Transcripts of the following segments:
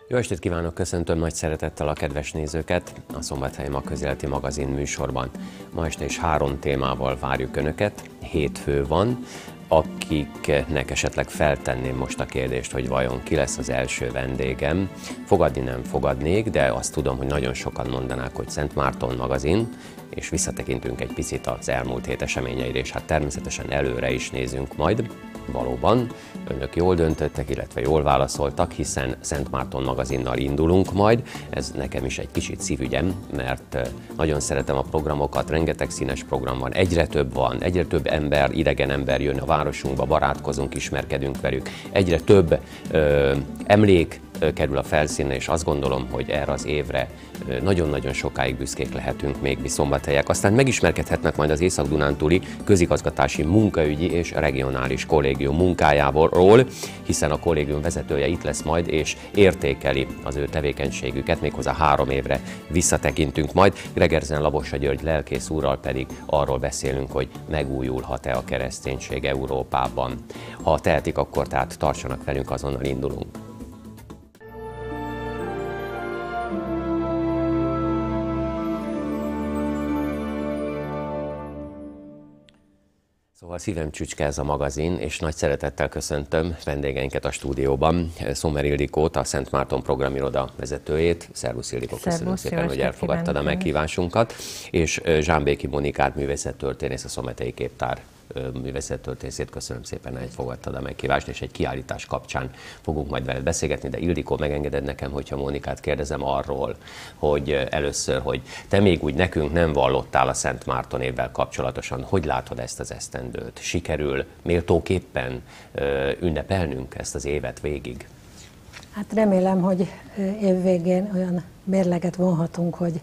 Jó estét kívánok, köszöntöm nagy szeretettel a kedves nézőket a Szombathely Magközéleti Magazin műsorban. Ma este is 3 témával várjuk Önöket, hétfő van, akiknek esetleg feltenném most a kérdést, hogy vajon ki lesz az első vendégem. Fogadni nem fogadnék, de azt tudom, hogy nagyon sokan mondanák, hogy Szent Márton magazin, és visszatekintünk egy picit az elmúlt hét eseményeire, és hát természetesen előre is nézünk majd. Valóban, önök jól döntöttek, illetve jól válaszoltak, hiszen Szent Márton magazinnal indulunk majd. Ez nekem is egy kicsit szívügyem, mert nagyon szeretem a programokat, rengeteg színes program van, egyre több ember, idegen ember jön a városunkba, barátkozunk, ismerkedünk velük, egyre több emlék kerül a felszínre, és azt gondolom, hogy erre az évre nagyon-nagyon sokáig büszkék lehetünk még mi szombathelyek. Aztán megismerkedhetnek majd az Észak-Dunántúli Közigazgatási Munkaügyi és Regionális Kollégium munkájáról, hiszen a kollégium vezetője itt lesz majd, és értékeli az ő tevékenységüket, méghozzá 3 évre visszatekintünk majd. Gregerzen Labossa György lelkész úrral pedig arról beszélünk, hogy megújulhat-e a kereszténység Európában. Ha tehetik, akkor tehát tartsanak velünk, azonnal indulunk. Szóval szívem csücske ez a magazin, és nagy szeretettel köszöntöm vendégeinket a stúdióban. Szomer Ildikót, a Szent Márton programiroda vezetőjét. Szervusz Ildikó, köszönöm szépen, hogy elfogadtad a meghívásunkat. És Zsámbéki Monikát, művészettörténész, a Szombathelyi Képtár művészettörténészét, köszönöm szépen, hogy fogadtad a meghívást, és egy kiállítás kapcsán fogunk majd veled beszélgetni, de Ildikó, megengeded nekem, hogyha Monikát kérdezem arról, hogy először, hogy te még úgy nekünk nem vallottál a Szent Márton évvel kapcsolatosan, hogy látod ezt az esztendőt? Sikerül méltóképpen ünnepelnünk ezt az évet végig? Hát remélem, hogy év végén olyan mérleget vonhatunk, hogy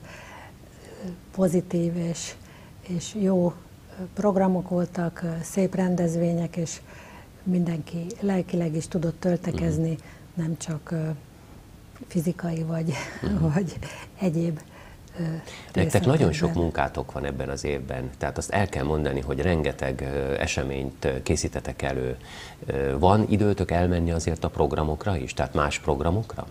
pozitív és jó programok voltak, szép rendezvények, és mindenki lelkileg is tudott töltekezni, nem csak fizikai vagy egyéb Nektek nagyon sok munkátok van ebben az évben, tehát azt el kell mondani, hogy rengeteg eseményt készítetek elő. Van időtök elmenni azért a programokra is, tehát más programokra?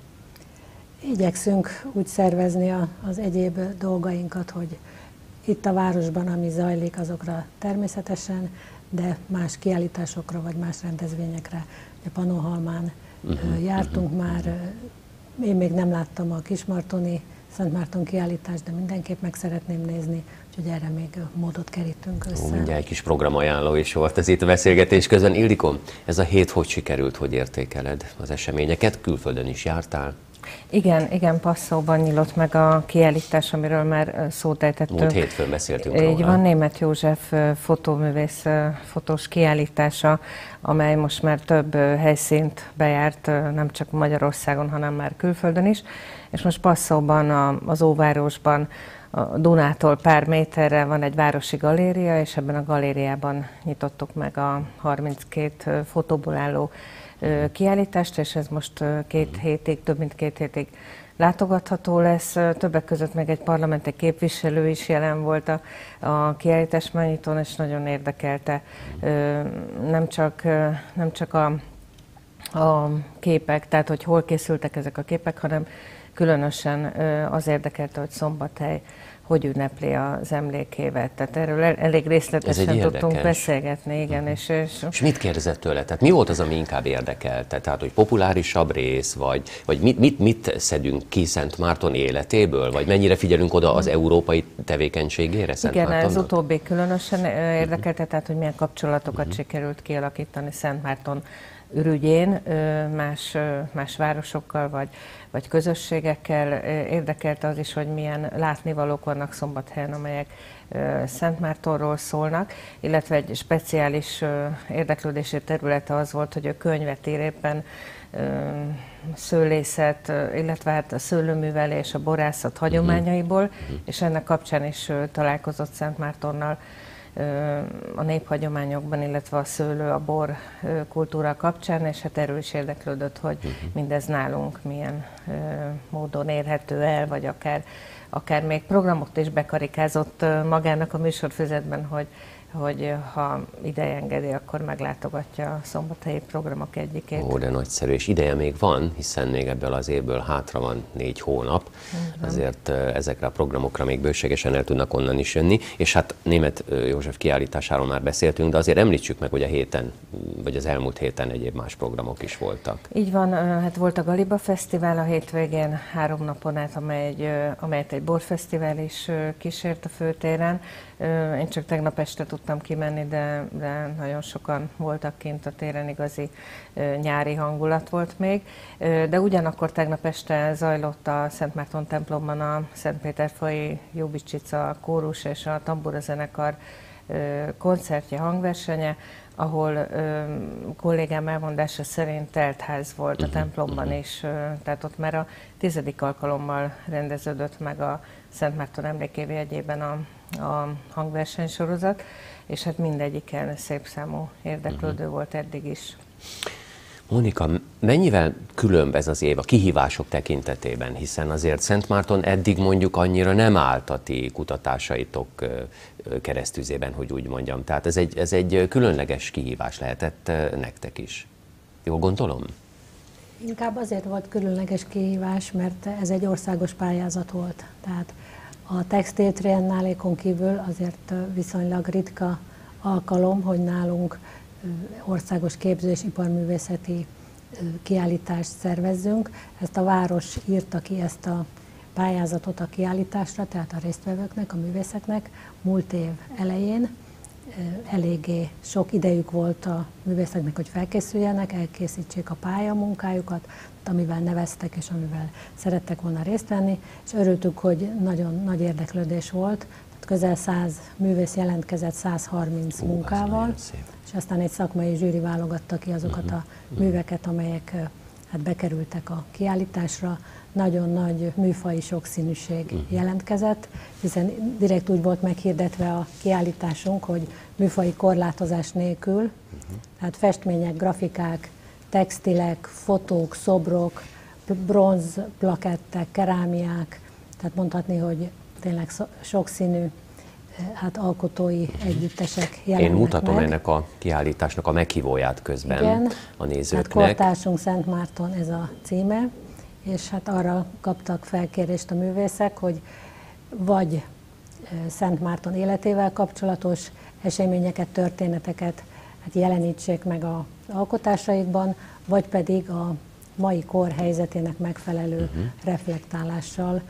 Igyekszünk úgy szervezni az egyéb dolgainkat, hogy itt a városban, ami zajlik, azokra természetesen, de más kiállításokra vagy más rendezvényekre. A Pannonhalmán jártunk már, én még nem láttam a Kismartoni Szent Márton kiállítást, de mindenképp meg szeretném nézni, úgyhogy erre még módot kerítünk össze. Mindjárt egy kis programajánló is volt az itt a beszélgetés közben. Ildikó, ez a hét hogy sikerült, hogy értékeled az eseményeket? Külföldön is jártál? Igen, Passauban nyílt meg a kiállítás, amiről már szót ejtettünk. Múlt hétfőn beszéltünk róla. Így van, Németh József fotóművész fotós kiállítása, amely most már több helyszínt bejárt, nem csak Magyarországon, hanem már külföldön is. És most Passauban, az Óvárosban, a Dunától pár méterre van egy városi galéria, és ebben a galériában nyitottuk meg a 32 fotóból álló kiállítást, és ez most 2 hétig, több mint 2 hétig látogatható lesz. Többek között meg egy parlamenti képviselő is jelen volt a kiállítás megnyitón, és nagyon érdekelte nem csak a képek, tehát hogy hol készültek ezek a képek, hanem különösen az érdekelte, hogy Szombathely hogy ünnepli az emlékévet. Tehát erről elég részletesen tudtunk beszélgetni, igen. És mit kérdezett tőle? Tehát mi volt az, ami inkább érdekelte? Tehát, hogy populárisabb rész, vagy mit szedünk ki Szent Márton életéből? Vagy mennyire figyelünk oda az európai tevékenységére Szent Mártonnak? Igen, ez utóbbi különösen érdekelte, tehát, hogy milyen kapcsolatokat sikerült kialakítani Szent Márton ürügyén, más városokkal vagy közösségekkel. Érdekelte az is, hogy milyen látnivalók vannak Szombathelyen, amelyek Szent Mártonról szólnak, illetve egy speciális érdeklődési területe az volt, hogy a könyvet ír éppen szőlészet, illetve hát a szőlőművelés, a borászat hagyományaiból, és ennek kapcsán is találkozott Szent Mártonnal a néphagyományokban, illetve a szőlő, a bor kultúra kapcsán, és hát erről is érdeklődött, hogy mindez nálunk milyen módon érhető el, vagy akár még programot is bekarikázott magának a műsorfüzetben, hogy hogy ha ideje engedi, akkor meglátogatja a szombathelyi programok egyikét. Ó, de nagyszerű, és ideje még van, hiszen még ebből az évből hátra van 4 hónap, azért ezekre a programokra még bőségesen el tudnak onnan is jönni, és hát Németh József kiállításáról már beszéltünk, de azért említsük meg, hogy a héten, vagy az elmúlt héten egyéb más programok is voltak. Így van, hát volt a Galiba Fesztivál a hétvégén 3 napon át, amelyet egy borfesztivál is kísért a főtéren. Én csak tegnap este tudtam kimenni, de nagyon sokan voltak kint a téren, igazi nyári hangulat volt még. De ugyanakkor tegnap este zajlott a Szent Márton templomban a Szentpéterfaji Jubicsica kórus és a tambura zenekar koncertje, hangversenye, ahol kollégám elmondása szerint teltház volt a templomban is, tehát ott már a 10. alkalommal rendeződött meg a Szent Márton emlékévé jegyében a hangversenysorozat, és hát mindegyiken szép számú érdeklődő volt eddig is. Mónika, mennyivel különb ez az év a kihívások tekintetében, hiszen azért Szent Márton eddig mondjuk annyira nem állt a ti kutatásaitok keresztüzében, hogy úgy mondjam. Tehát ez egy különleges kihívás lehetett nektek is. Jól gondolom? Inkább azért volt különleges kihívás, mert ez egy országos pályázat volt. Tehát a textil triennálékon kívül azért viszonylag ritka alkalom, hogy nálunk országos képző- és iparművészeti kiállítást szervezzünk. Ezt a város írta ki, ezt a pályázatot a kiállításra, tehát a résztvevőknek, a művészeknek múlt év elején. Eléggé sok idejük volt a művészeknek, hogy felkészüljenek, elkészítsék a pályamunkájukat, amivel neveztek és amivel szerettek volna részt venni, és örültük, hogy nagyon nagy érdeklődés volt. Közel 100 művész jelentkezett 130 munkával, és aztán egy szakmai zsűri válogatta ki azokat a műveket, amelyek hát bekerültek a kiállításra. Nagyon nagy műfaji sokszínűség jelentkezett, hiszen direkt úgy volt meghirdetve a kiállításunk, hogy műfaji korlátozás nélkül, tehát festmények, grafikák, textilek, fotók, szobrok, bronz plakettek, kerámiák, tehát mondhatni, hogy tényleg sokszínű hát alkotói együttesek jelennek. Én mutatom meg. ennek a kiállításnak a meghívóját közben. Igen, a nézőknek. Hát Kortársunk Szent Márton ez a címe, és hát arra kaptak felkérést a művészek, hogy vagy Szent Márton életével kapcsolatos eseményeket, történeteket hát jelenítsék meg az alkotásaikban, vagy pedig a mai kor helyzetének megfelelő reflektálással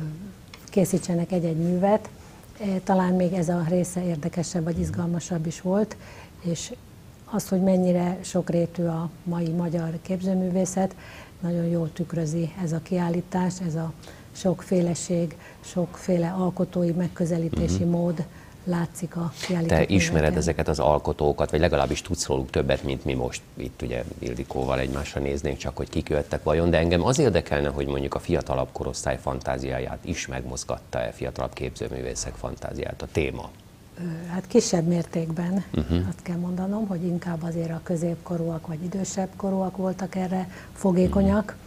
készítsenek egy-egy művet. Talán még ez a része érdekesebb vagy izgalmasabb is volt, és az, hogy mennyire sokrétű a mai magyar képzőművészet, nagyon jól tükrözi ez a kiállítás, ez a sokféleség, sokféle alkotói megközelítési mód látszik a kiállított Te ismered műveken. ezeket az alkotókat, vagy legalábbis tudsz róluk többet, mint mi most itt ugye Ildikóval egymásra néznénk, csak hogy kik jöttek vajon, de engem az érdekelne, hogy mondjuk a fiatalabb korosztály fantáziáját is megmozgatta-e, fiatalabb képzőművészek fantáziát a téma? Hát kisebb mértékben, azt kell mondanom, hogy inkább azért a középkorúak vagy idősebb korúak voltak erre fogékonyak.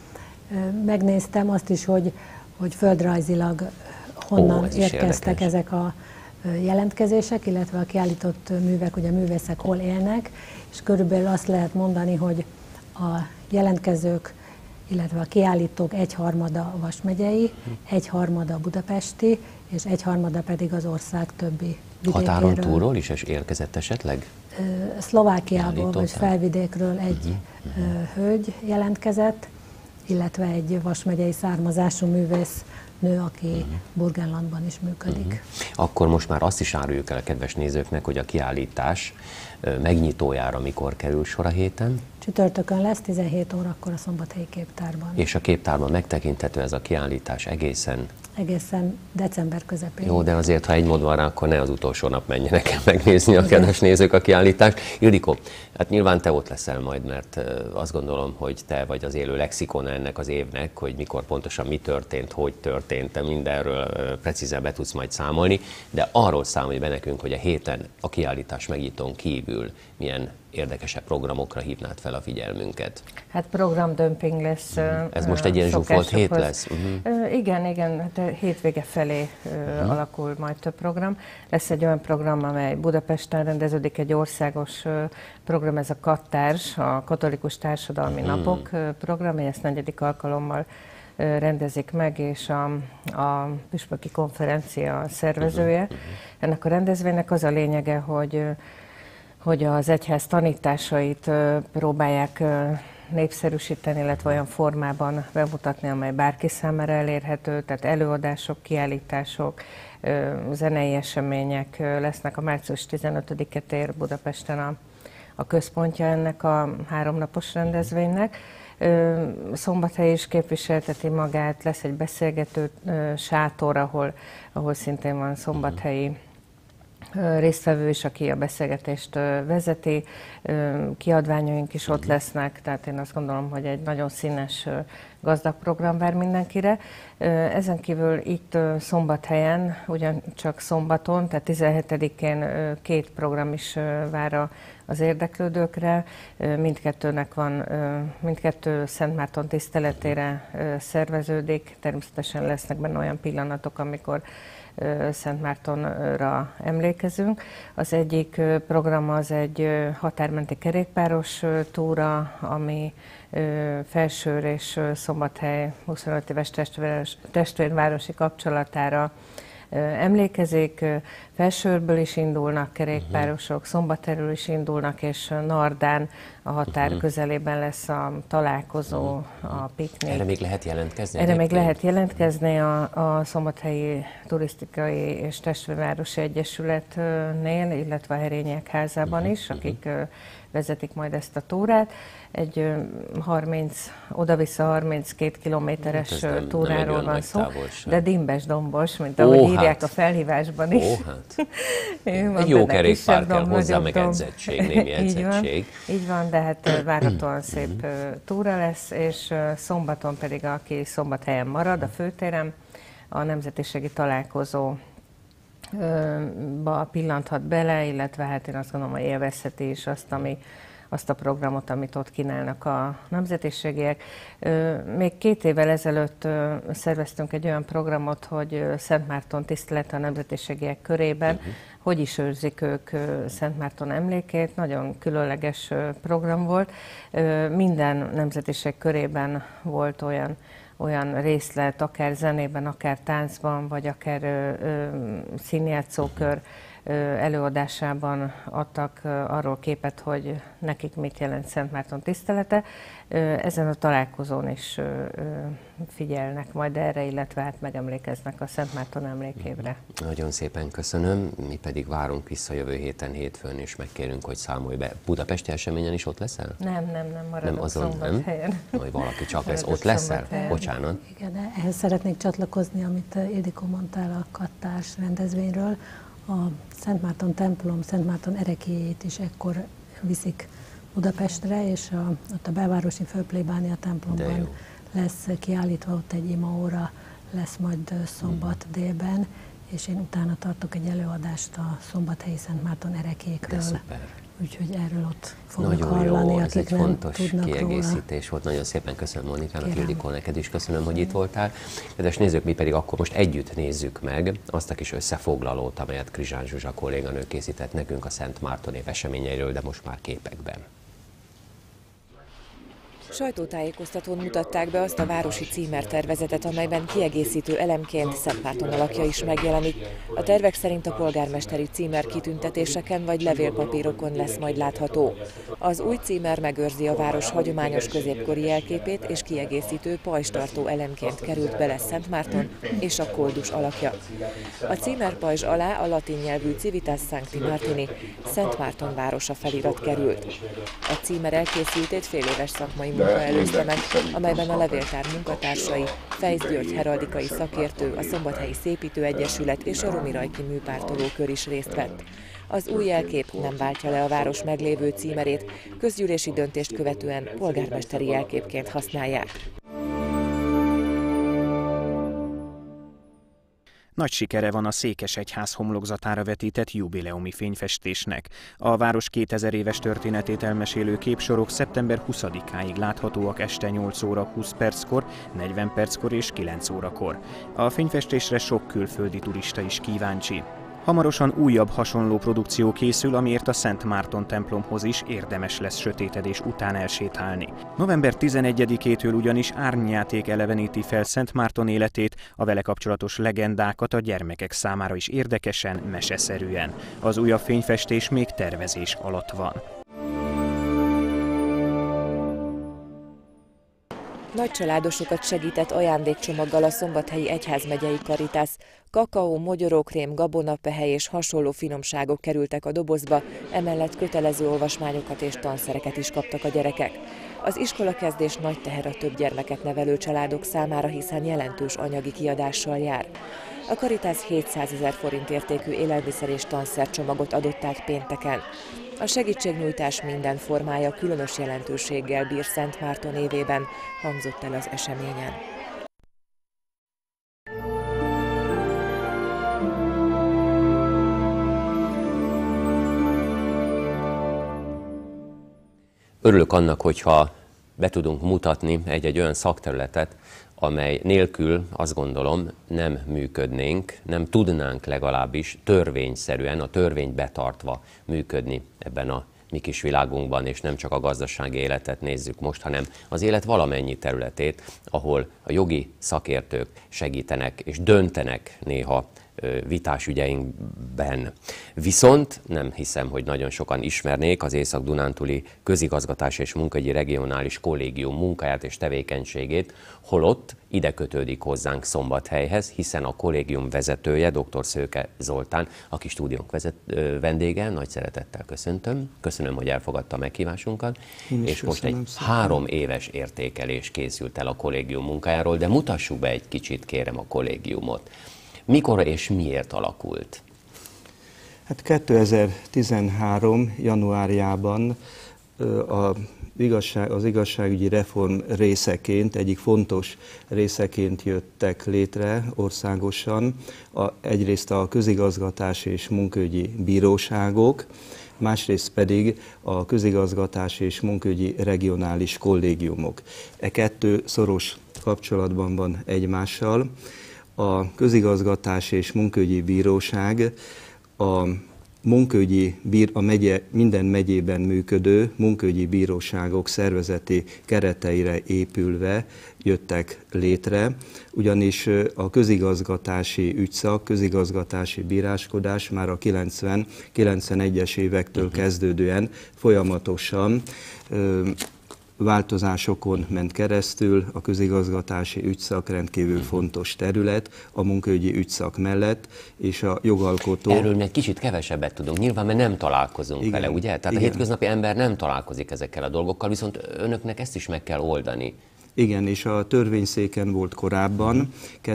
Megnéztem azt is, hogy földrajzilag honnan érkeztek ezek a jelentkezések, jelentkezések, illetve a kiállított művek, ugye a művészek hol élnek, és körülbelül azt lehet mondani, hogy a jelentkezők, illetve a kiállítók egyharmada Vas megyei, egyharmada budapesti, és egyharmada pedig az ország többi vidékéről. Határon túlról is érkezett esetleg? Szlovákiából vagy Felvidékről egy hölgy jelentkezett, illetve egy Vas megyei származású művész nő, aki Burgenlandban is működik. Akkor most már azt is áruljuk el a kedves nézőknek, hogy a kiállítás megnyitójára mikor kerül sor a héten? Csütörtökön lesz, 17 órakor a Szombathelyi Képtárban. És a képtárban megtekinthető ez a kiállítás egészen december közepén. Jó, de azért, ha egy mód van rá, akkor ne az utolsó nap menjenek el megnézni a kedves nézők a kiállítást. Ildikó, hát nyilván te ott leszel majd, mert azt gondolom, hogy te vagy az élő lexikona ennek az évnek, hogy mikor pontosan mi történt, hogy történt, te mindenről precízen be tudsz majd számolni, de arról számolj be nekünk, hogy a héten a kiállítás megnyitón kívül milyen érdekesebb programokra hívnád fel a figyelmünket? Hát programdömping lesz. Ez most egy ilyen zsúfolt hét lesz? Igen, hát hétvége felé alakul majd több program. Lesz egy olyan program, amely Budapesten rendeződik, egy országos program, ez a Kattárs, a Katolikus Társadalmi Napok program, ezt 4. alkalommal rendezik meg, és a püspöki konferencia szervezője. Ennek a rendezvénynek az a lényege, hogy az egyház tanításait próbálják népszerűsíteni, illetve olyan formában bemutatni, amely bárki számára elérhető, tehát előadások, kiállítások, zenei események lesznek. A március 15-e tér Budapesten a központja ennek a 3 napos rendezvénynek. Szombathely is képviselteti magát, lesz egy beszélgető sátor, ahol szintén van szombathelyi résztvevő is, aki a beszélgetést vezeti, kiadványaink is ott lesznek, tehát én azt gondolom, hogy egy nagyon színes, gazdag program vár mindenkire. Ezen kívül itt Szombathelyen, ugyancsak szombaton, tehát 17-én 2 program is vár az érdeklődőkre. Mindkettő Szent Márton tiszteletére szerveződik. Természetesen lesznek benne olyan pillanatok, amikor Szent Mártonra emlékezünk. Az egyik program az egy határmenti kerékpáros túra, ami Felsőr és Szombathely 25 éves testvérvárosi kapcsolatára emlékezik. Felsőrből is indulnak kerékpárosok, Szombathelyről is indulnak, és Nardán a határ közelében lesz a találkozó, a piknik. Erre még lehet jelentkezni? Erre még lehet jelentkezni a Szombathelyi Turisztikai és Testvérvárosi Egyesületnél, illetve a Herények házában is, akik vezetik majd ezt a túrát. Egy oda-vissza 32 kilométeres túráról van szó, de dimbes-dombos, mint ahogy írják a felhívásban is. Egy jó kerékpár kell hozzá, meg edzettség, némi edzettség. Így van, de hát várhatóan szép túra lesz, és szombaton pedig, aki Szombathelyen marad, a főtéren, a nemzetiségi találkozóba pillanthat bele, illetve hát én azt gondolom, hogy élvezheti is azt a programot, amit ott kínálnak a nemzetiségiek. Még 2 évvel ezelőtt szerveztünk egy olyan programot, hogy Szent Márton tisztelete a nemzetiségiek körében, hogy is őrzik ők Szent Márton emlékét. Nagyon különleges program volt. Minden nemzetiség körében volt olyan részlet, akár zenében, akár táncban, vagy akár színjátszókör előadásában adtak arról képet, hogy nekik mit jelent Szent Márton tisztelete. Ezen a találkozón is figyelnek majd erre, illetve hát megemlékeznek a Szent Márton emlékévre. Nagyon szépen köszönöm, mi pedig várunk vissza jövő héten, hétfőn, és megkérünk, hogy számolj be. Budapesti eseményen is ott leszel? Nem, maradok Szombathelyen. Majd valaki csak lesz, ott leszel? Bocsánat. Igen, ehhez szeretnék csatlakozni, amit Ildikó mondtál a Kattárs rendezvényről. A Szent Márton templom, Szent Márton erekéjét is ekkor viszik Budapestre, és ott a belvárosi főplébánia templomban lesz kiállítva, ott egy imaóra lesz majd szombat délben, és én utána tartok egy előadást a szombathelyi Szent Márton erekékről. Úgyhogy erről ott fognak hallani, jó, ez akik egy fontos tudnak kiegészítés volt. Nagyon szépen köszönöm Mónikának, Ildikó, neked is köszönöm, hogy itt voltál. Kedves nézők, mi pedig akkor most együtt nézzük meg azt a kis összefoglalót, amelyet Krizsán Zsuzsa kolléganő készített nekünk a Szent Márton év eseményeiről, de most már képekben. Sajtótájékoztatón mutatták be azt a városi címertervezetet, amelyben kiegészítő elemként Szent Márton alakja is megjelenik. A tervek szerint a polgármesteri címer kitüntetéseken vagy levélpapírokon lesz majd látható. Az új címer megőrzi a város hagyományos középkori jelképét, és kiegészítő pajzstartó elemként került bele Szent Márton és a koldus alakja. A címerpajzs alá a latin nyelvű Civitas Sancti Martini, Szent Márton városa felirat került. A címer elkészültét féléves szakmai munka előzte meg, amelyben a levéltár munkatársai, Fejsz György heraldikai szakértő, a Szombathelyi Szépítő Egyesület és a Romirajki műpártolókör is részt vett. Az új jelkép nem váltja le a város meglévő címerét, közgyűlési döntést követően polgármesteri jelképként használják. Nagy sikere van a Székesegyház homlokzatára vetített jubileumi fényfestésnek. A város 2000 éves történetét elmesélő képsorok szeptember 20-áig láthatóak este 8 óra 20 perckor, 40 perckor és 9 órakor. A fényfestésre sok külföldi turista is kíváncsi. Hamarosan újabb hasonló produkció készül, amiért a Szent Márton templomhoz is érdemes lesz sötétedés után elsétálni. November 11-től ugyanis árnyjáték eleveníti fel Szent Márton életét, a vele kapcsolatos legendákat a gyermekek számára is érdekesen, meseszerűen. Az újabb fényfestés még tervezés alatt van. Nagy családosokat segített ajándékcsomaggal a Szombathelyi Egyházmegyei Karitász. Kakaó, mogyorókrém, gabonapehely és hasonló finomságok kerültek a dobozba, emellett kötelező olvasmányokat és tanszereket is kaptak a gyerekek. Az iskolakezdés nagy teher a több gyermeket nevelő családok számára, hiszen jelentős anyagi kiadással jár. A Karitász 700 000 forint értékű élelmiszer és tanszercsomagot adott át pénteken. A segítségnyújtás minden formája különös jelentőséggel bír Szent Márton évében, hangzott el az eseményen. Örülök annak, hogyha be tudunk mutatni egy-egy olyan szakterületet, amely nélkül azt gondolom nem működnénk, nem tudnánk legalábbis törvényszerűen, a törvényt betartva működni ebben a mi kis világunkban, és nem csak a gazdasági életet nézzük most, hanem az élet valamennyi területét, ahol a jogi szakértők segítenek és döntenek néha vitás ügyeinkben. Viszont nem hiszem, hogy nagyon sokan ismernék az Észak-Dunántúli Közigazgatási és Munkaügyi Regionális Kollégium munkáját és tevékenységét, holott ide kötődik hozzánk Szombathelyhez, hiszen a kollégium vezetője, dr. Szőke Zoltán, aki stúdiónk vendége, nagy szeretettel köszöntöm. Köszönöm, hogy elfogadta a meghívásunkat. És most egy 3 éves értékelés készült el a kollégium munkájáról, de mutassuk be egy kicsit, kérem, a kollégiumot. Mikor és miért alakult? Hát 2013. januárjában az igazságügyi reform részeként, egyik fontos részeként jöttek létre országosan egyrészt a közigazgatási és munkaügyi bíróságok, másrészt pedig a közigazgatási és munkaügyi regionális kollégiumok. E kettő szoros kapcsolatban van egymással. A közigazgatási és munkaügyi bíróság minden megyében működő munkaügyi bíróságok szervezeti kereteire épülve jöttek létre, ugyanis a közigazgatási ügyszak, közigazgatási bíráskodás már a 90-91-es évektől kezdődően folyamatosan változásokon ment keresztül. A közigazgatási ügyszak rendkívül fontos terület a munkaügyi ügyszak mellett, és a jogalkotó... Erről még kicsit kevesebbet tudunk, nyilván, mert nem találkozunk vele, ugye? Tehát a hétköznapi ember nem találkozik ezekkel a dolgokkal, viszont önöknek ezt is meg kell oldani. Igen, és a törvényszéken volt korábban,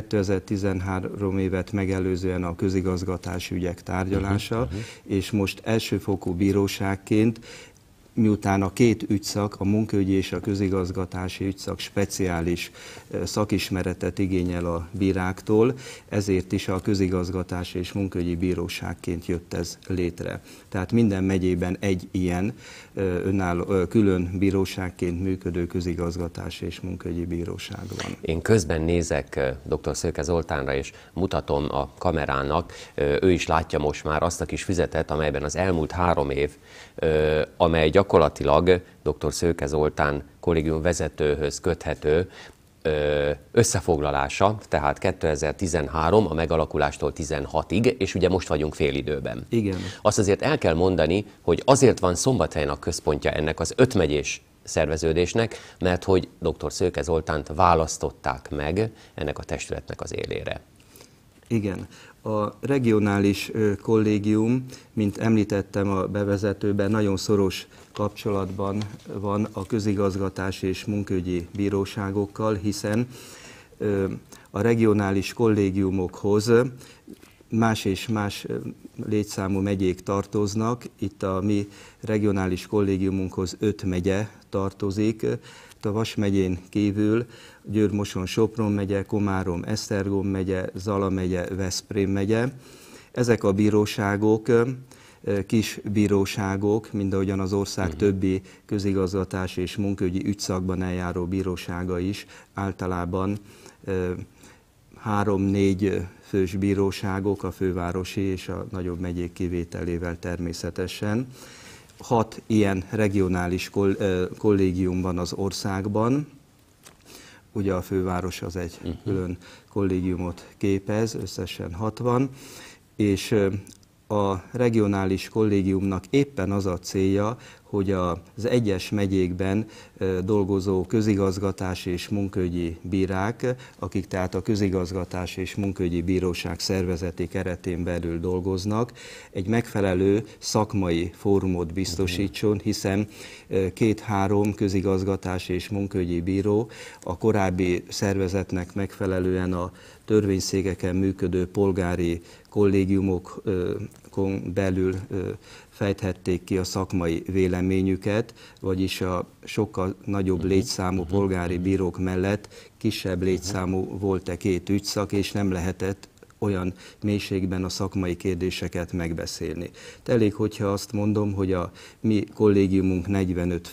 2013 évet megelőzően a közigazgatási ügyek tárgyalása, és most elsőfokú bíróságként, miután a két ügyszak, a munkaügyi és a közigazgatási ügyszak speciális szakismeretet igényel a bíráktól, ezért is a közigazgatási és munkaügyi bíróságként jött ez létre. Tehát minden megyében egy ilyen külön bíróságként működő közigazgatási és munkaügyi bíróság van. Én közben nézek dr. Szőke Zoltánra, és mutatom a kamerának, ő is látja most már azt a kis füzetet, amelyben az elmúlt 3 év, amely gyakorlatilag dr. Szőke Zoltán kollégium vezetőhöz köthető összefoglalása, tehát 2013 a megalakulástól 16-ig, és ugye most vagyunk félidőben. Igen. Azt azért el kell mondani, hogy azért van Szombathelyen a központja ennek az 5 megyés szerveződésnek, mert hogy dr. Szőke Zoltánt választották meg ennek a testületnek az élére. Igen. A regionális kollégium, mint említettem a bevezetőben, nagyon szoros kapcsolatban van a közigazgatási és munkaügyi bíróságokkal, hiszen a regionális kollégiumokhoz más és más létszámú megyék tartoznak. Itt a mi regionális kollégiumunkhoz 5 megye tartozik. A Vas megyén kívül Győr-Moson-Sopron megye, Komárom-Esztergom megye, Zala megye, Veszprém megye. Ezek a bíróságok kis bíróságok, mint ahogyan az ország többi közigazgatási és munkaügyi ügyszakban eljáró bírósága is általában 3-4 fős bíróságok, a fővárosi és a nagyobb megyék kivételével természetesen. 6 ilyen regionális kollégium van az országban. Ugye a főváros az egy külön kollégiumot képez, összesen 60, és a regionális kollégiumnak éppen az a célja, hogy az egyes megyékben dolgozó közigazgatási és munkaügyi bírák, akik tehát a közigazgatási és munkaügyi bíróság szervezeti keretén belül dolgoznak, egy megfelelő szakmai fórumot biztosítson, hiszen 2-3 közigazgatási és munkaügyi bíró a korábbi szervezetnek megfelelően a törvényszékeken működő polgári kollégiumokon belül fejthették ki a szakmai véleményüket, vagyis a sokkal nagyobb létszámú polgári bírók mellett kisebb létszámú volt-e 2 ügyszak, és nem lehetett olyan mélységben a szakmai kérdéseket megbeszélni. Elég, hogyha azt mondom, hogy a mi kollégiumunk 45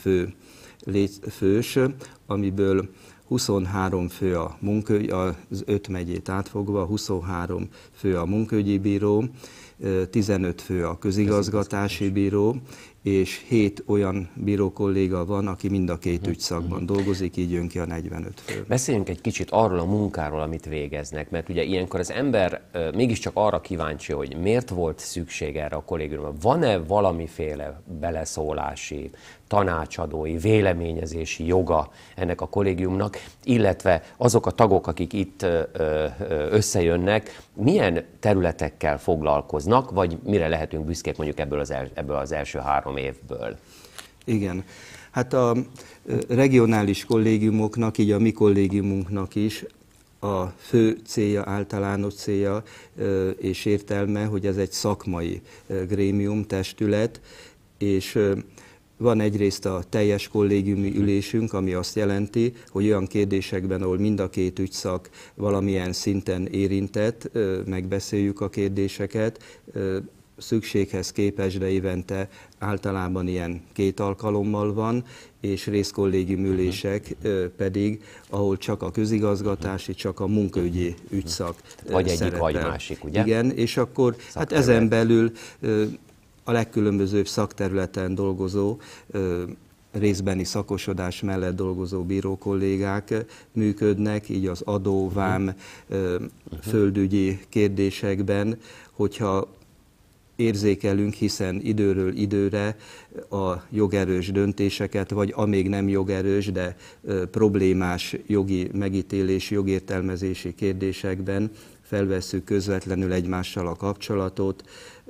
fős, amiből 23 fő a munkaügy, az 5 megyét átfogva, 23 fő a munkaügyi bíró, 15 fő a közigazgatási bíró, és 7 olyan bírókolléga van, aki mind a 2 ügyszakban dolgozik, így jön ki a 45 fő. Beszéljünk egy kicsit arról a munkáról, amit végeznek, mert ugye ilyenkor az ember mégiscsak arra kíváncsi, hogy miért volt szükség erre a kollégiumra. Van-e valamiféle beleszólási, tanácsadói, véleményezési joga ennek a kollégiumnak, illetve azok a tagok, akik itt összejönnek, milyen területekkel foglalkoznak, vagy mire lehetünk büszkék mondjuk ebből az első 3 évből? Igen. Hát a regionális kollégiumoknak, így a mi kollégiumunknak is a fő célja, általános célja és értelme, hogy ez egy szakmai grémium, testület, és van egyrészt a teljes kollégiumi ülésünk, ami azt jelenti, hogy olyan kérdésekben, ahol mind a 2 ügyszak valamilyen szinten érintett, megbeszéljük a kérdéseket, szükséghez képest, de évente általában ilyen 2 alkalommal van, és részkollégium ülések pedig, ahol csak a közigazgatási, csak a munkaügyi ügyszak vagy szerepel. egyik, vagy másik, ugye? Igen, és akkor hát ezen belül a legkülönbözőbb szakterületen dolgozó, részbeni szakosodás mellett dolgozó bírókollégák működnek, így az adó, vám, földügyi kérdésekben, hogyha érzékelünk, hiszen időről időre a jogerős döntéseket, vagy amíg nem jogerős, de problémás jogi megítélés, jogértelmezési kérdésekben felvesszük közvetlenül egymással a kapcsolatot.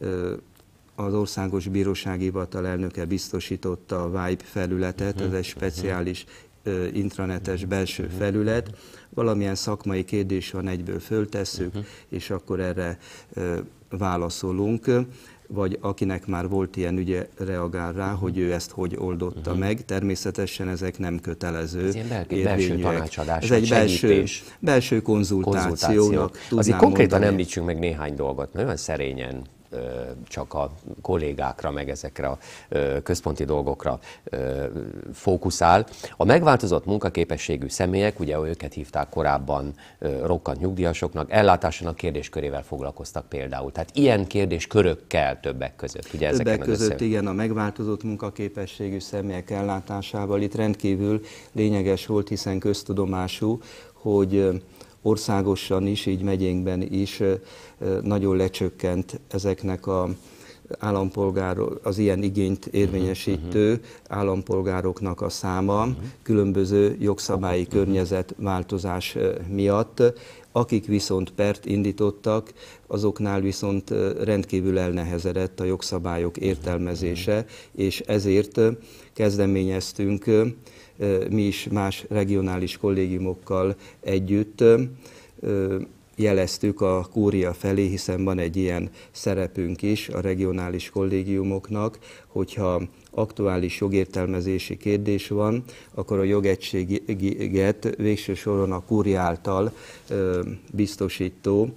Az Országos Bírósági Hivatal elnöke biztosította a Vibe felületet, ez egy speciális intranetes belső felület. Valamilyen szakmai kérdés van, egyből föltesszük, és akkor erre válaszolunk, vagy akinek már volt ilyen ügye, reagál rá, hogy ő ezt hogy oldotta meg. Természetesen ezek nem kötelező belső tanácsadás, ez egy belső konzultációnak. Azért konkrétan említsünk meg néhány dolgot, nagyon szerényen, csak a kollégákra, meg ezekre a központi dolgokra fókuszál. A megváltozott munkaképességű személyek, ugye őket hívták korábban rokkant nyugdíjasoknak, ellátásának kérdéskörével foglalkoztak például. Tehát ilyen kérdéskörökkel többek között. Ugye többek között igen, a megváltozott munkaképességű személyek ellátásával itt rendkívül lényeges volt, hiszen köztudomású, hogy országosan is, így megyénkben is nagyon lecsökkent ezeknek az állampolgárok, az ilyen igényt érvényesítő állampolgároknak a száma különböző jogszabályi környezetváltozás miatt. Akik viszont pert indítottak, azoknál viszont rendkívül elnehezedett a jogszabályok értelmezése, és ezért kezdeményeztünk mi is más regionális kollégiumokkal együtt jeleztük a kúria felé, hiszen van egy ilyen szerepünk is a regionális kollégiumoknak, hogyha aktuális jogértelmezési kérdés van, akkor a jogegységet végső soron a kúria által biztosító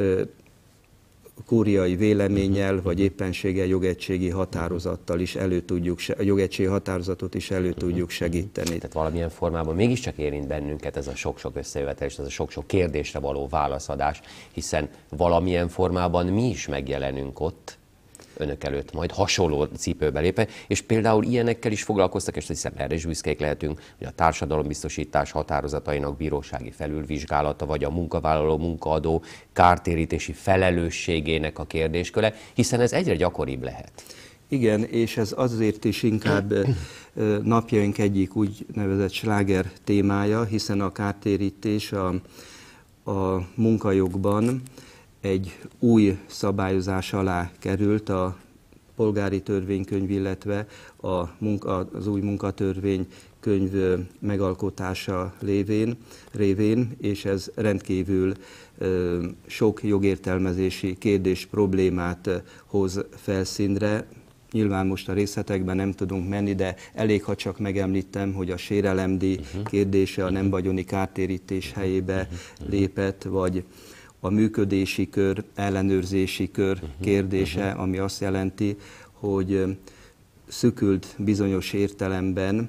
kúriai véleménnyel, vagy éppenséggel jogegységi határozattal is jogegységi határozatot is elő tudjuk segíteni. Tehát valamilyen formában mégiscsak érint bennünket ez a sok-sok összejövetel és ez a sok-sok kérdésre való válaszadás, hiszen valamilyen formában mi is megjelenünk ott, önök előtt majd hasonló cipőbe lépve, és például ilyenekkel is foglalkoztak, és hiszen erre is büszkék lehetünk, hogy a társadalombiztosítás határozatainak bírósági felülvizsgálata, vagy a munkavállaló munkaadó kártérítési felelősségének a kérdésköre, hiszen ez egyre gyakoribb lehet. Igen, és ez azért is inkább napjaink egyik úgynevezett sláger témája, hiszen a kártérítés a munkajogban egy új szabályozás alá került a polgári törvénykönyv, illetve az új munkatörvénykönyv megalkotása révén, és ez rendkívül sok jogértelmezési kérdés problémát hoz felszínre. Nyilván most a részletekben nem tudunk menni, de elég, ha csak megemlítem, hogy a sérelemdíj kérdése a nem vagyoni kártérítés helyébe lépett, vagy a működési kör, ellenőrzési kör kérdése, ami azt jelenti, hogy szűkült bizonyos értelemben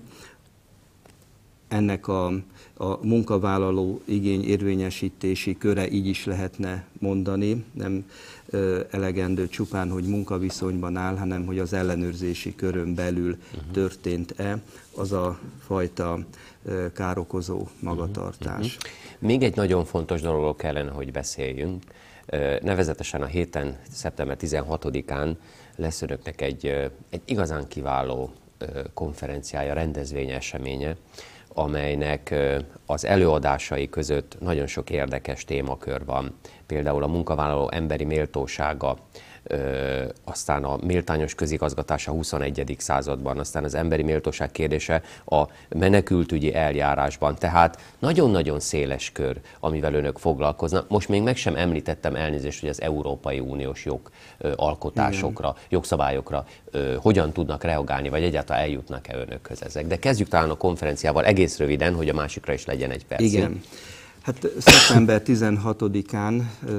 ennek a munkavállaló igény érvényesítési köre, így is lehetne mondani, nem elegendő csupán, hogy munkaviszonyban áll, hanem hogy az ellenőrzési körön belül történt-e az a fajta károkozó magatartás. Még egy nagyon fontos dologról kellene, hogy beszéljünk. Nevezetesen a héten, szeptember 16-án lesz önöknek egy igazán kiváló konferenciája, rendezvényeseménye, amelynek az előadásai között nagyon sok érdekes témakör van. Például a munkavállaló emberi méltósága, aztán a méltányos közigazgatás a 21. században, aztán az emberi méltóság kérdése a menekültügyi eljárásban. Tehát nagyon-nagyon széles kör, amivel önök foglalkoznak. Most még meg sem említettem, elnézést, hogy az Európai Uniós jogalkotásokra, jogszabályokra hogyan tudnak reagálni, vagy egyáltalán eljutnak-e önökhöz ezek. De kezdjük talán a konferenciával egész röviden, hogy a másikra is legyen egy perc. Igen. Hát szeptember 16-án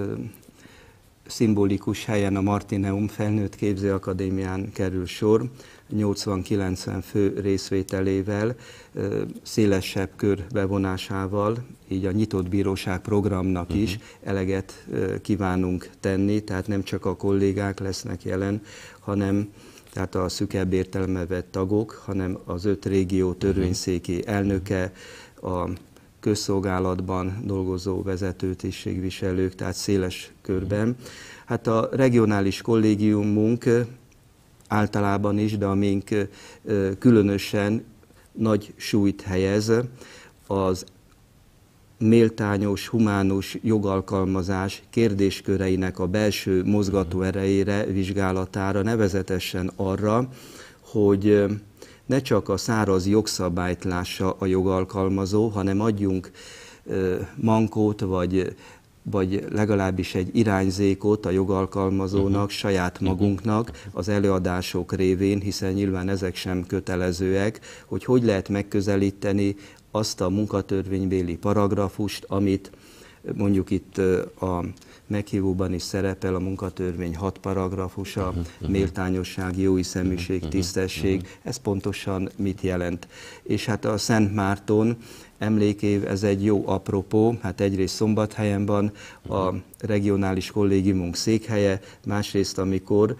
szimbolikus helyen a Martineum Felnőtt Képzőakadémián kerül sor, 80-90 fő részvételével, szélesebb kör bevonásával, így a nyitott bíróság programnak is eleget kívánunk tenni, tehát nem csak a kollégák lesznek jelen, hanem tehát a szükebb értelembe vett tagok, hanem az 5 régió törvényszéki elnöke, a közszolgálatban dolgozó vezetőtisztségviselők, tehát széles körben. Hát a regionális kollégiumunk általában is, de amink különösen nagy súlyt helyez az méltányos, humánus jogalkalmazás kérdésköreinek a belső mozgató erejére, vizsgálatára, nevezetesen arra, hogy ne csak a száraz jogszabályt lássa a jogalkalmazó, hanem adjunk mankót, vagy legalábbis egy irányzékot a jogalkalmazónak, saját magunknak az előadások révén, hiszen nyilván ezek sem kötelezőek, hogy lehet megközelíteni azt a munkatörvénybéli paragrafust, amit mondjuk itt a meghívóban is szerepel a munkatörvény 6 paragrafusa, méltányosság, jóhiszeműség, tisztesség, ez pontosan mit jelent. És hát a Szent Márton emlékév, ez egy jó apropó, hát egyrészt Szombathelyen van a regionális kollégiumunk székhelye, másrészt amikor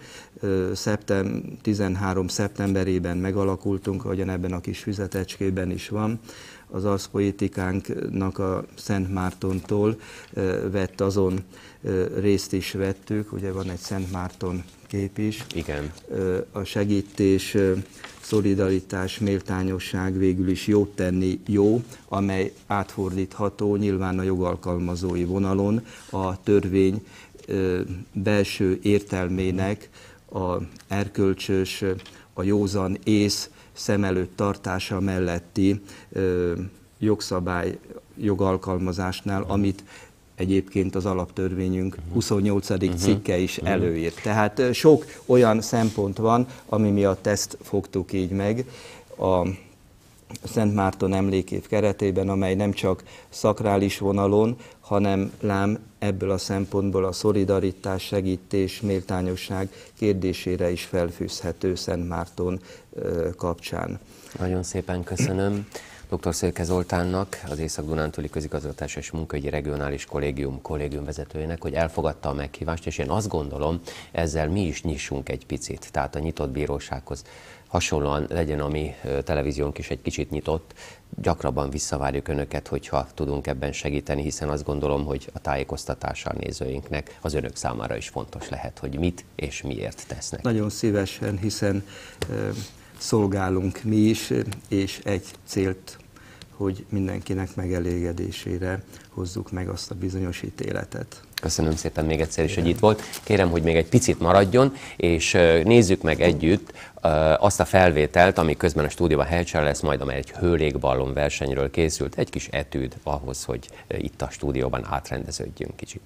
13. szeptemberében megalakultunk, ahogyan ebben a kis füzetecskében is van, az arszpoétikánknak a Szent Mártontól vett azon részt is vettük, ugye van egy Szent Márton kép is. Igen. A segítés, szolidaritás, méltányosság, végül is jót tenni jó, amely átfordítható nyilván a jogalkalmazói vonalon a törvény belső értelmének a erkölcsös, a józan ész szem előtt tartása melletti jogszabály jogalkalmazásnál, amit egyébként az alaptörvényünk 28. cikke is előír. Tehát sok olyan szempont van, ami miatt ezt fogtuk így meg a Szent Márton emlékév keretében, amely nem csak szakrális vonalon, hanem lám ebből a szempontból a szolidaritás, segítés, méltányosság kérdésére is felfűzhető Szent Márton kapcsán. Nagyon szépen köszönöm dr. Szőke Zoltánnak, az Észak-Dunántúli Közigazgatás és Munkaügyi Regionális Kollégium vezetőjének, hogy elfogadta a meghívást, és én azt gondolom, ezzel mi is nyissunk egy picit, tehát a nyitott bírósághoz hasonlóan legyen a mi televíziónk is egy kicsit nyitott, gyakrabban visszavárjuk Önöket, hogyha tudunk ebben segíteni, hiszen azt gondolom, hogy a tájékoztatása a nézőinknek az Önök számára is fontos lehet, hogy mit és miért tesznek. Nagyon szívesen, hiszen szolgálunk mi is, és egy célt, hogy mindenkinek megelégedésére hozzuk meg azt a bizonyos ítéletet. Köszönöm szépen még egyszer is, hogy itt volt. Kérem, hogy még egy picit maradjon, és nézzük meg együtt azt a felvételt, ami közben a stúdióban helycsere lesz, majd amely egy hőlégballon versenyről készült. Egy kis etűd ahhoz, hogy itt a stúdióban átrendeződjünk kicsit.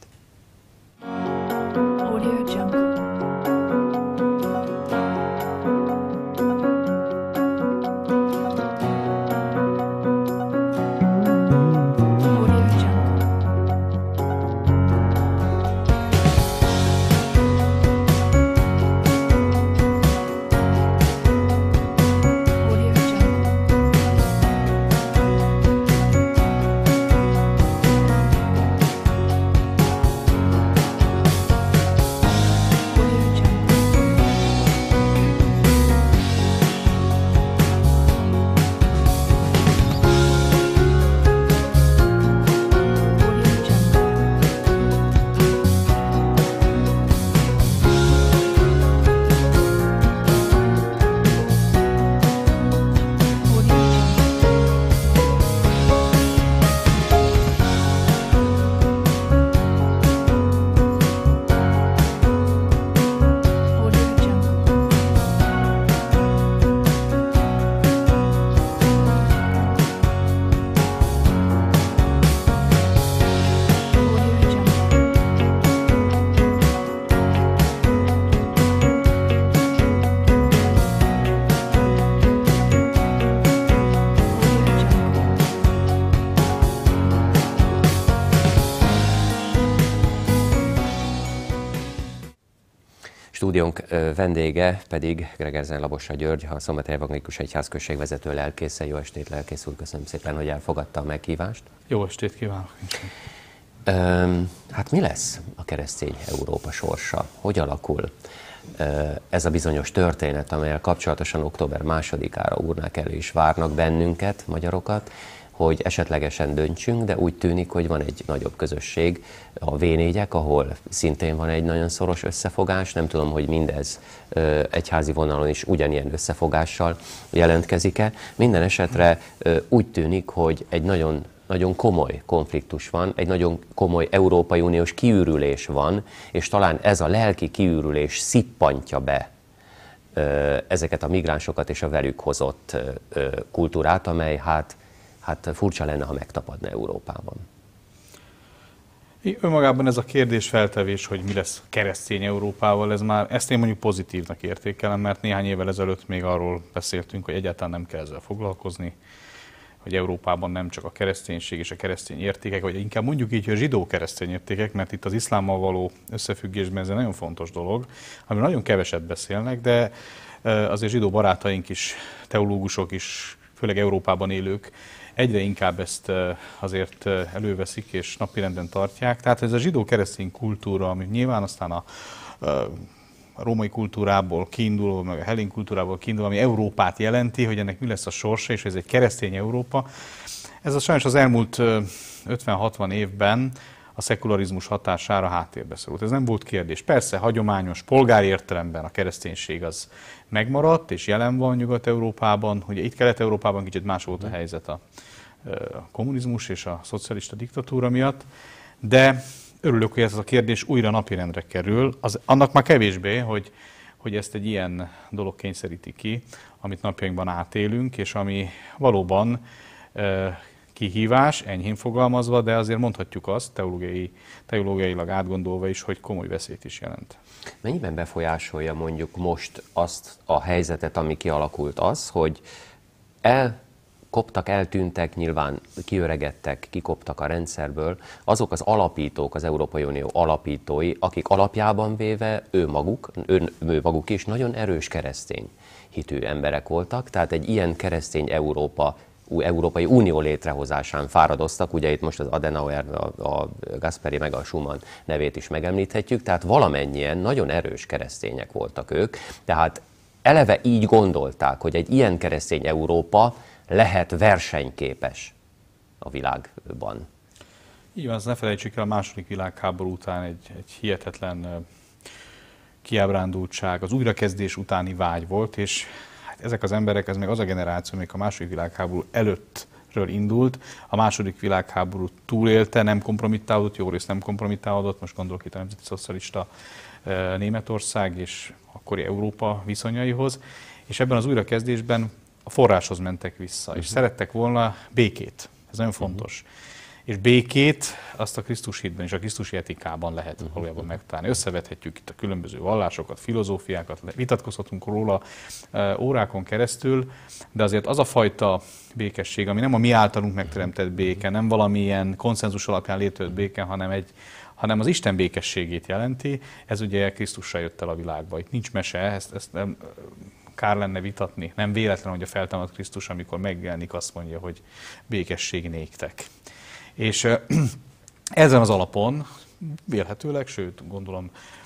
Stúdiónk vendége pedig Gregerzen Labossa György, a Szombathelyi Evangélikus Egyház községvezető lelkésze. Jó estét, lelkész úr, köszönöm szépen, hogy elfogadta a meghívást. Jó estét kívánok! Hát mi lesz a keresztény Európa sorsa? Hogy alakul ez a bizonyos történet, amelyel kapcsolatosan október 2-ára urnák elő is várnak bennünket, magyarokat, hogy esetlegesen döntsünk, de úgy tűnik, hogy van egy nagyobb közösség, a V4-ek, ahol szintén van egy nagyon szoros összefogás. Nem tudom, hogy mindez egyházi vonalon is ugyanilyen összefogással jelentkezik-e. Minden esetre úgy tűnik, hogy egy nagyon komoly konfliktus van, egy nagyon komoly Európai Uniós kiürülés van, és talán ez a lelki kiürülés szippantja be ezeket a migránsokat és a velük hozott kultúrát, amely hát furcsa lenne, ha megtapadna Európában. Önmagában ez a kérdés-feltevés, hogy mi lesz keresztény Európával, ezt én mondjuk pozitívnak értékelem, mert néhány évvel ezelőtt még arról beszéltünk, hogy egyáltalán nem kell ezzel foglalkozni, hogy Európában nem csak a kereszténység és a keresztény értékek, vagy inkább mondjuk így, hogy a zsidó-keresztény értékek, mert itt az iszlámmal való összefüggésben ez egy nagyon fontos dolog, amiről nagyon keveset beszélnek, de azért zsidó barátaink is, teológusok is, főleg Európában élők, egyre inkább ezt azért előveszik és napirenden tartják. Tehát ez a zsidó-keresztény kultúra, ami nyilván aztán a római kultúrából kiinduló, meg a hellén kultúrából kiinduló, ami Európát jelenti, hogy ennek mi lesz a sorsa, és ez egy keresztény Európa. Ez a sajnos az elmúlt 50-60 évben a szekularizmus hatására háttérbe szorult. Ez nem volt kérdés. Persze, hagyományos, polgári értelemben a kereszténység az megmaradt, és jelen van Nyugat-Európában. Ugye itt Kelet-Európában kicsit más volt a helyzet a kommunizmus és a szocialista diktatúra miatt, de örülök, hogy ez a kérdés újra napirendre kerül. Annak már kevésbé, hogy ezt egy ilyen dolog kényszeríti ki, amit napjainkban átélünk, és ami valóban kihívás, enyhén fogalmazva, de azért mondhatjuk azt, teológiailag átgondolva is, hogy komoly veszélyt is jelent. Mennyiben befolyásolja mondjuk most azt a helyzetet, ami kialakult az, hogy elkoptak, eltűntek, nyilván kiöregedtek, kikoptak a rendszerből azok az alapítók, az Európai Unió alapítói, akik alapjában véve ő maguk is nagyon erős keresztény hitű emberek voltak, tehát egy ilyen keresztény Európai Unió létrehozásán fáradoztak, ugye itt most az Adenauer, a Gasperi meg a Schumann nevét is megemlíthetjük, tehát valamennyien nagyon erős keresztények voltak ők, tehát eleve így gondolták, hogy egy ilyen keresztény Európa lehet versenyképes a világban. Így van, azt ne felejtsük el, a második világháború után egy hihetetlen kiábrándultság, az újrakezdés utáni vágy volt, és ezek az emberek, ez még az a generáció, amelyik a második világháború előttről indult, a második világháborút túlélte, nem kompromittálódott, jó részt nem kompromittálódott, most gondolok itt a nemzeti szocialista Németország és akkori Európa viszonyaihoz, és ebben az újrakezdésben a forráshoz mentek vissza, és szerettek volna békét, ez nagyon fontos. És békét azt a Krisztus hitben és a krisztusi etikában lehet valójában megtalálni. Összevethetjük itt a különböző vallásokat, filozófiákat, vitatkozhatunk róla órákon keresztül, de azért az a fajta békesség, ami nem a mi általunk megteremtett béke, nem valamilyen konszenzus alapján létrejött béke, hanem az Isten békességét jelenti, ez ugye Krisztussal jött el a világba. Itt nincs mese, ezt nem kár lenne vitatni. Nem véletlen, hogy a feltámadt Krisztus, amikor megjelenik, azt mondja, hogy békesség néktek. És ezen az alapon vélhetőleg, sőt gondolom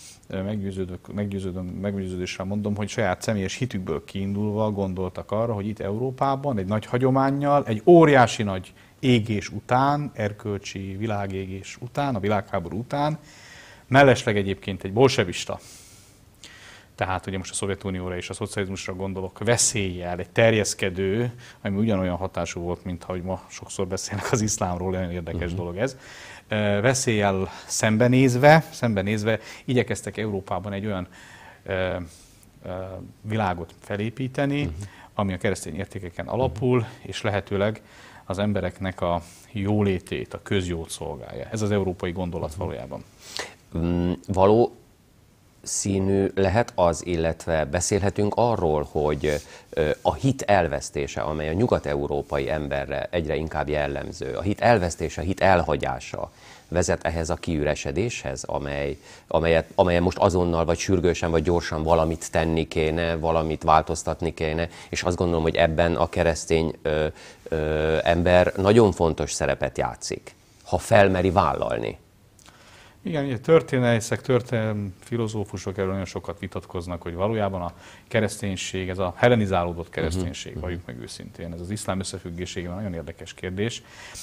meggyőződéssel mondom, hogy saját személyes hitükből kiindulva gondoltak arra, hogy itt Európában egy nagy hagyománnyal, egy óriási nagy égés után, erkölcsi világégés után, a világháború után, mellesleg egyébként egy bolsevista, tehát ugye most a Szovjetunióra és a szocializmusra gondolok, veszéllyel, egy terjeszkedő, ami ugyanolyan hatású volt, mint ahogy ma sokszor beszélnek az iszlámról, olyan érdekes dolog ez. Veszéllyel szembenézve igyekeztek Európában egy olyan világot felépíteni, ami a keresztény értékeken alapul, és lehetőleg az embereknek a jólétét, a közjót szolgálja. Ez az európai gondolat valójában. Színű lehet az, illetve beszélhetünk arról, hogy a hit elvesztése, amely a nyugat-európai emberre egyre inkább jellemző, a hit elvesztése, a hit elhagyása vezet ehhez a kiüresedéshez, amelyen most azonnal, vagy sürgősen, vagy gyorsan valamit tenni kéne, valamit változtatni kéne, és azt gondolom, hogy ebben a keresztény ember nagyon fontos szerepet játszik, ha felmeri vállalni. Igen, ugye történészek, filozófusok erről nagyon sokat vitatkoznak, hogy valójában a kereszténység, ez a hellenizálódott kereszténység, valljuk meg őszintén, ez az iszlám összefüggésében nagyon érdekes kérdés.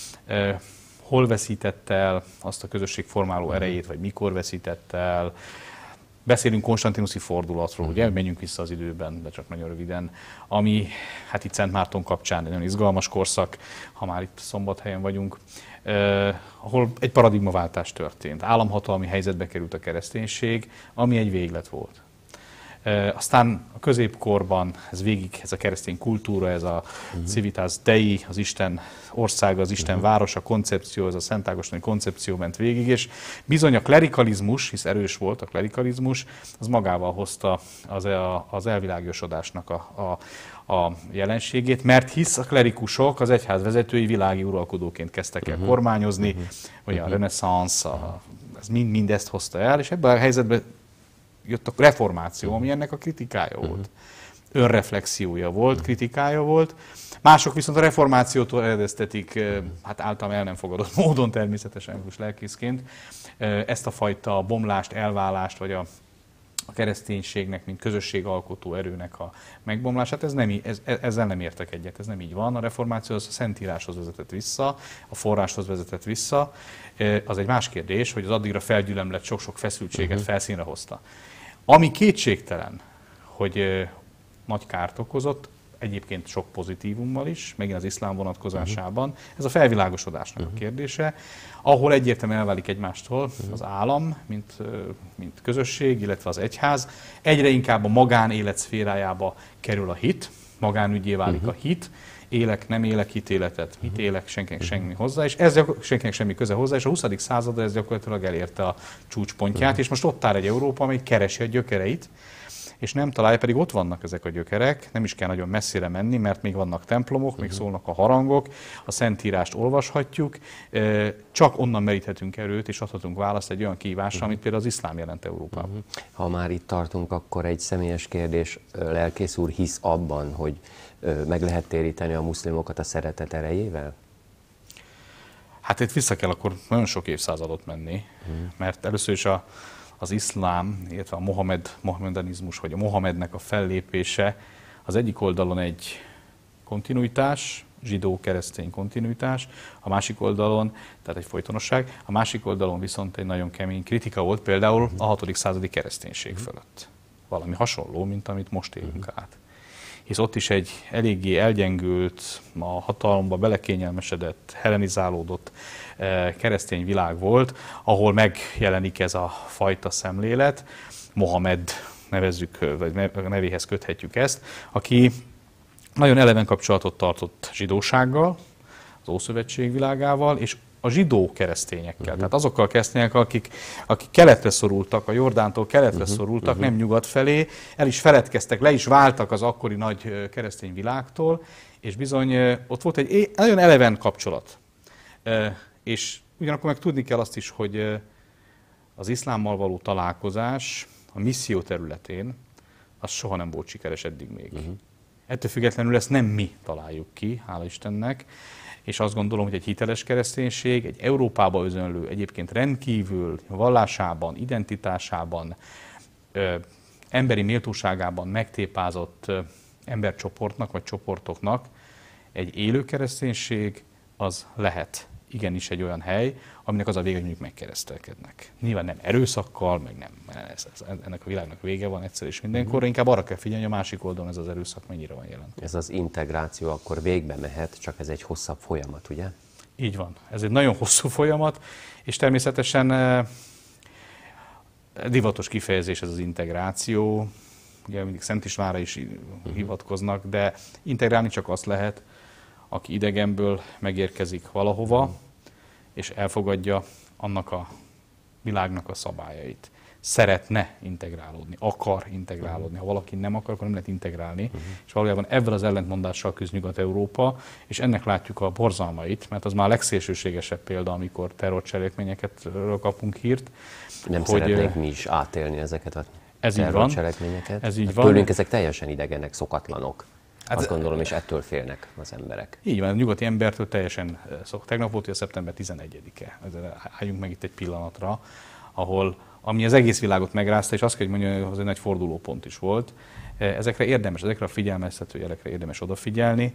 Hol veszítette el azt a közösségformáló erejét, vagy mikor veszítette el? Beszélünk konstantinuszi fordulatról, ugye, menjünk vissza az időben, de csak nagyon röviden, ami hát itt Szent Márton kapcsán egy nagyon izgalmas korszak, ha már itt Szombathelyen vagyunk, ahol egy paradigmaváltás történt. Államhatalmi helyzetbe került a kereszténység, ami egy véglet volt. Aztán a középkorban ez a keresztény kultúra, ez a civitas dei, az Isten országa, az Isten városa koncepció, ez a Szent Ágostoni koncepció ment végig, és bizony a klerikalizmus, hisz erős volt a klerikalizmus, az magával hozta az elvilágiosodásnak a jelenségét, mert hisz a klerikusok, az egyház vezetői világi uralkodóként kezdtek el kormányozni, vagy a reneszánsz, ez mind ezt hozta el, és ebben a helyzetben jött a reformáció, ami ennek a kritikája volt. Önreflexiója volt, kritikája volt. Mások viszont a reformációtól eredeztetik, hát általam el nem fogadott módon természetesen, most lelkészként, ezt a fajta bomlást, elválást, vagy a kereszténységnek, mint közösségalkotó erőnek a megbomlását, ezzel nem értek egyet, ez nem így van. A reformáció az a Szentíráshoz vezetett vissza, a forráshoz vezetett vissza. Az egy más kérdés, hogy az addigra felgyülemlett sok-sok feszültséget felszínre hozta. Ami kétségtelen, hogy nagy kárt okozott, egyébként sok pozitívummal is, megint az iszlám vonatkozásában, ez a felvilágosodásnak a kérdése, ahol egyértelműen elválik egymástól az állam, mint közösség, illetve az egyház. Egyre inkább a magánélet szférájába kerül a hit, magánügyé válik a hit, élek, nem élek hitéletet, mit élek, senkinek semmi hozzá, és ez senkinek semmi köze hozzá, és a 20. században ez gyakorlatilag elérte a csúcspontját, és most ott áll egy Európa, amely keresi a gyökereit, és nem találja, pedig ott vannak ezek a gyökerek, nem is kell nagyon messzire menni, mert még vannak templomok, még szólnak a harangok, a Szentírást olvashatjuk, csak onnan meríthetünk erőt, és adhatunk választ egy olyan kihívásra, amit például az iszlám jelent Európában. Ha már itt tartunk, akkor egy személyes kérdés, lelkész úr hisz abban, hogy meg lehet téríteni a muszlimokat a szeretet erejével? Hát itt vissza kell akkor nagyon sok évszázadot menni, mert először is az iszlám, illetve a mohamedanizmus, vagy a Mohamednek a fellépése az egyik oldalon egy kontinuitás, zsidó-keresztény kontinuitás, a másik oldalon, tehát egy folytonosság, a másik oldalon viszont egy nagyon kemény kritika volt például a 6. századi kereszténység fölött. Valami hasonló, mint amit most élünk át. Hisz ott is egy eléggé elgyengült, a hatalomba belekényelmesedett, hellenizálódott keresztény világ volt, ahol megjelenik ez a fajta szemlélet. Mohamed nevezzük, vagy nevéhez köthetjük ezt, aki nagyon eleven kapcsolatot tartott zsidósággal, az Ószövetség világával, és a zsidó keresztényekkel. Tehát azokkal a keresztények, akik keletre szorultak, a Jordántól keletre szorultak, nem nyugat felé, el is feledkeztek, le is váltak az akkori nagy keresztény világtól, és bizony ott volt egy nagyon eleven kapcsolat. És ugyanakkor meg tudni kell azt is, hogy az iszlámmal való találkozás a misszió területén az soha nem volt sikeres eddig még. Ettől függetlenül ezt nem mi találjuk ki, hála Istennek, és azt gondolom, hogy egy hiteles kereszténység, egy Európába özönlő, egyébként rendkívül vallásában, identitásában, emberi méltóságában megtépázott embercsoportnak vagy csoportoknak egy élő kereszténység az lehet igenis egy olyan hely, aminek az a vége, hogy mondjuk megkeresztelkednek. Nyilván nem erőszakkal, meg nem, ennek a világnak vége van egyszer és mindenkorra, inkább arra kell figyelni, hogy a másik oldalon ez az erőszak mennyire van jelen. Ez az integráció akkor végbe mehet, csak ez egy hosszabb folyamat, ugye? Így van. Ez egy nagyon hosszú folyamat, és természetesen divatos kifejezés ez az integráció. Ugye mindig Szent Istvánra is hivatkoznak, de integrálni csak azt lehet, aki idegenből megérkezik valahova, és elfogadja annak a világnak a szabályait. Szeretne integrálódni, akar integrálódni. Ha valaki nem akar, akkor nem lehet integrálni. És valójában ebben az ellentmondással küzd Nyugat-Európa, és ennek látjuk a borzalmait, mert az már a legszélsőségesebb példa, amikor terrorcselekményekről kapunk hírt. Nem szeretnénk mi is átélni ezeket a terrorcselekményeket. Ez így van. Tőlünk ezek teljesen idegenek, szokatlanok. Hát, azt gondolom, és ettől félnek az emberek. Így van, a nyugati embertől teljesen szok. Tegnap volt, hogy a szeptember 11-e. Álljunk meg itt egy pillanatra, ahol, ami az egész világot megrázta, és azt kell, hogy mondjam, hogy az egy nagy fordulópont is volt. Ezekre a figyelmeztető jelekre érdemes odafigyelni.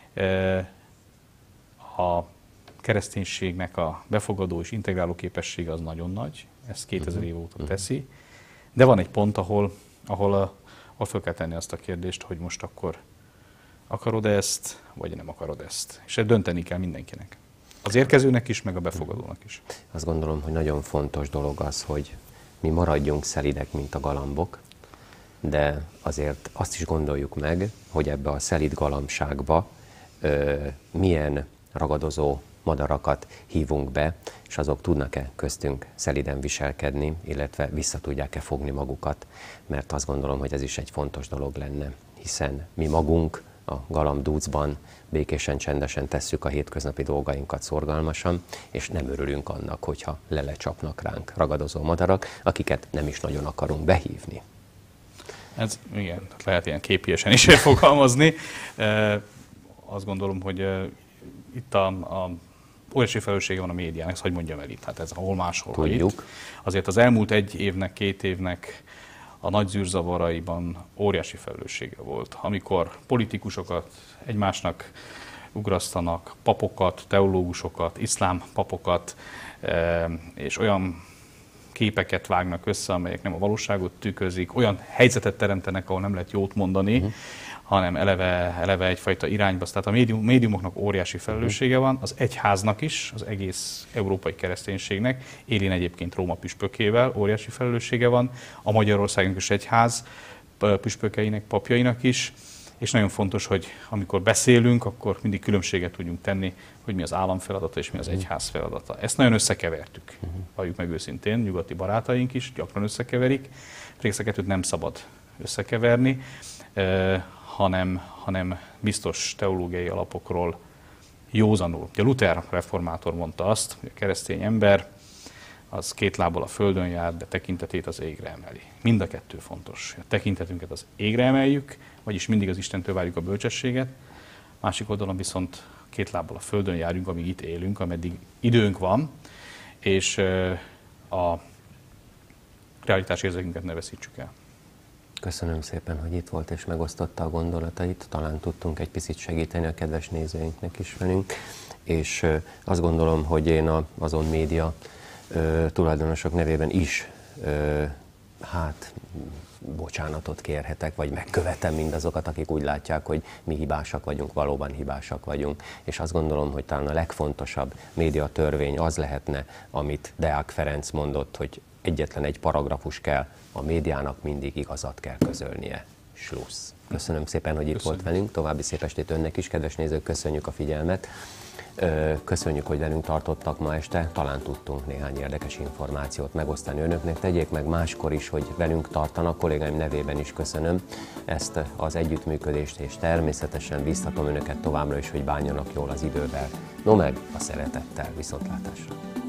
A kereszténységnek a befogadó és integráló képessége az nagyon nagy, ezt 2000 év óta teszi, de van egy pont, ahol fel kell tenni azt a kérdést, hogy most akkor akarod ezt, vagy nem akarod ezt. És dönteni kell mindenkinek. Az érkezőnek is, meg a befogadónak is. Azt gondolom, hogy nagyon fontos dolog az, hogy mi maradjunk szelidek, mint a galambok, de azért azt is gondoljuk meg, hogy ebbe a szelíd galambságba milyen ragadozó madarakat hívunk be, és azok tudnak-e köztünk szeliden viselkedni, illetve vissza tudják-e fogni magukat, mert azt gondolom, hogy ez is egy fontos dolog lenne, hiszen mi magunk a galambdúcban békésen, csendesen tesszük a hétköznapi dolgainkat szorgalmasan, és nem örülünk annak, hogyha lelecsapnak ránk ragadozó madarak, akiket nem is nagyon akarunk behívni. Ez igen, lehet ilyen képiesen is fogalmazni. Azt gondolom, hogy itt a óriási felelőssége van a médiának, ezt hogy mondjam el itt, hát ez ahol máshol. Tudjuk. Azért az elmúlt 1 évnek, 2 évnek a nagy zűrzavaraiban óriási felelőssége volt. Amikor politikusokat egymásnak ugrasztanak, papokat, teológusokat, iszlám papokat, és olyan képeket vágnak össze, amelyek nem a valóságot tükrözik, olyan helyzetet teremtenek, ahol nem lehet jót mondani, hanem eleve egyfajta irányba. Tehát a médiumoknak óriási felelőssége van, az egyháznak is, az egész európai kereszténységnek, élén egyébként Róma püspökével óriási felelőssége van, a Magyarországon is egyház püspökeinek, papjainak is, és nagyon fontos, hogy amikor beszélünk, akkor mindig különbséget tudjunk tenni, hogy mi az állam feladata és mi az egyház feladata. Ezt nagyon összekevertük, valljuk meg őszintén, nyugati barátaink is gyakran összekeverik, pedig a kettőt nem szabad összekeverni, hanem biztos teológiai alapokról józanul. Ugye Luther reformátor mondta azt, hogy a keresztény ember az két lábbal a földön jár, de tekintetét az égre emeli. Mind a kettő fontos. A tekintetünket az égre emeljük, vagyis mindig az Istentől várjuk a bölcsességet, másik oldalon viszont két lábbal a földön járjunk, amíg itt élünk, ameddig időnk van, és a realitásérzékünket ne veszítsük el. Köszönöm szépen, hogy itt volt és megosztotta a gondolatait. Talán tudtunk egy picit segíteni a kedves nézőinknek is velünk. És azt gondolom, hogy én azon média tulajdonosok nevében is bocsánatot kérhetek, vagy megkövetem mindazokat, akik úgy látják, hogy mi hibásak vagyunk, valóban hibásak vagyunk. És azt gondolom, hogy talán a legfontosabb médiatörvény az lehetne, amit Deák Ferenc mondott, hogy egyetlen egy paragrafus kell, a médiának mindig igazat kell közölnie. Schluss. Köszönöm szépen, hogy itt volt velünk. További szép estét önnek is, kedves nézők, köszönjük a figyelmet. Köszönjük, hogy velünk tartottak ma este, talán tudtunk néhány érdekes információt megosztani önöknek. Tegyék meg máskor is, hogy velünk tartanak, kollégáim nevében is köszönöm ezt az együttműködést, és természetesen biztatom önöket továbbra is, hogy bánjanak jól az idővel, no meg a szeretettel. Viszontlátásra!